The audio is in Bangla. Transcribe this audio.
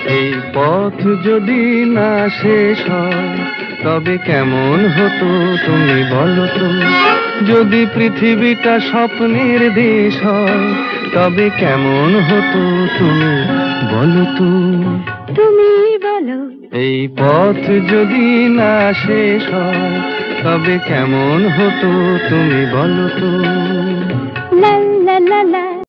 এই পথ যদি না শেষ হয় তবে কেমন হতো তুমি বলো তো। যদি পৃথিবীটা স্বপ্নের দেশ হয় তবে কেমন হতো তুমি বলো তো। তুমি বলো। এই পথ যদি না শেষ হয় তবে কেমন হতো তুমি বলো তো। লা লা লা লা